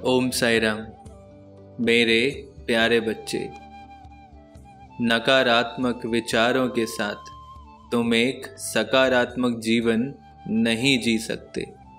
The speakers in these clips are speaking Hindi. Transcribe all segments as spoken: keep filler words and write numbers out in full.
ओम साई राम। मेरे प्यारे बच्चे, नकारात्मक विचारों के साथ तुम एक सकारात्मक जीवन नहीं जी सकते।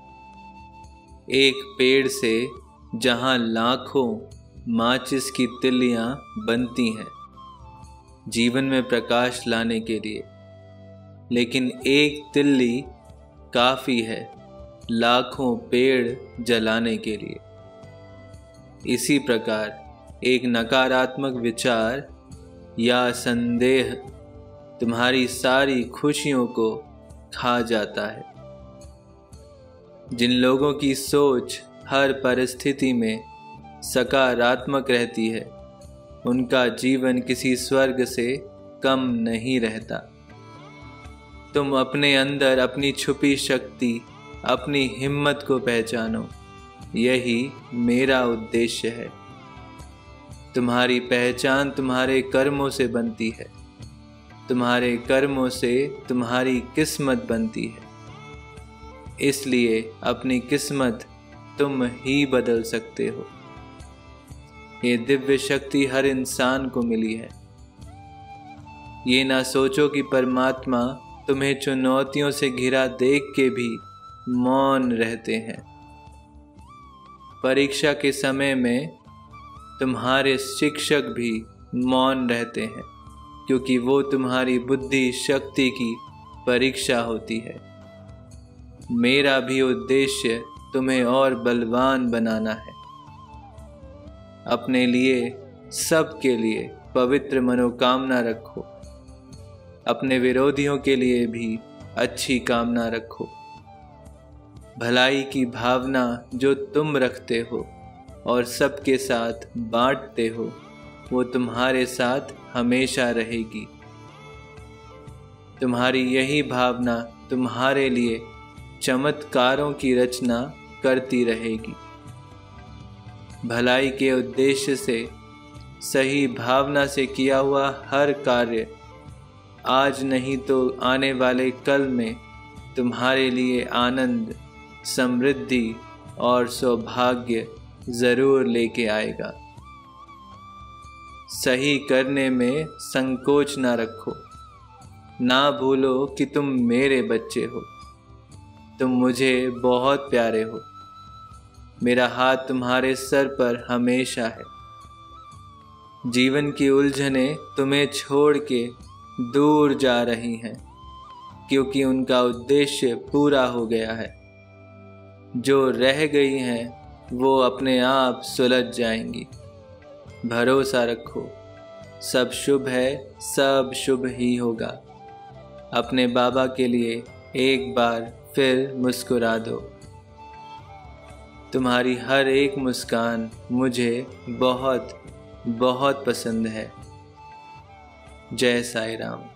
एक पेड़ से जहां लाखों माचिस की तिल्लियां बनती हैं जीवन में प्रकाश लाने के लिए, लेकिन एक तिल्ली काफ़ी है लाखों पेड़ जलाने के लिए। इसी प्रकार एक नकारात्मक विचार या संदेह तुम्हारी सारी खुशियों को खा जाता है। जिन लोगों की सोच हर परिस्थिति में सकारात्मक रहती है, उनका जीवन किसी स्वर्ग से कम नहीं रहता। तुम अपने अंदर अपनी छुपी शक्ति, अपनी हिम्मत को पहचानो। यही मेरा उद्देश्य है। तुम्हारी पहचान तुम्हारे कर्मों से बनती है, तुम्हारे कर्मों से तुम्हारी किस्मत बनती है। इसलिए अपनी किस्मत तुम ही बदल सकते हो। ये दिव्य शक्ति हर इंसान को मिली है। ये ना सोचो कि परमात्मा तुम्हें चुनौतियों से घिरा देख के भी मौन रहते हैं। परीक्षा के समय में तुम्हारे शिक्षक भी मौन रहते हैं, क्योंकि वो तुम्हारी बुद्धि शक्ति की परीक्षा होती है। मेरा भी उद्देश्य तुम्हें और बलवान बनाना है। अपने लिए, सबके लिए पवित्र मनोकामना रखो। अपने विरोधियों के लिए भी अच्छी कामना रखो। भलाई की भावना जो तुम रखते हो और सबके साथ बांटते हो, वो तुम्हारे साथ हमेशा रहेगी। तुम्हारी यही भावना तुम्हारे लिए चमत्कारों की रचना करती रहेगी। भलाई के उद्देश्य से, सही भावना से किया हुआ हर कार्य आज नहीं तो आने वाले कल में तुम्हारे लिए आनंद, समृद्धि और सौभाग्य जरूर लेके आएगा। सही करने में संकोच ना रखो। ना भूलो कि तुम मेरे बच्चे हो। तुम मुझे बहुत प्यारे हो। मेरा हाथ तुम्हारे सर पर हमेशा है। जीवन की उलझने तुम्हें छोड़ के दूर जा रही हैं, क्योंकि उनका उद्देश्य पूरा हो गया है। जो रह गई हैं वो अपने आप सुलझ जाएंगी। भरोसा रखो, सब शुभ है, सब शुभ ही होगा। अपने बाबा के लिए एक बार फिर मुस्कुरा दो। तुम्हारी हर एक मुस्कान मुझे बहुत बहुत पसंद है। जय साई राम।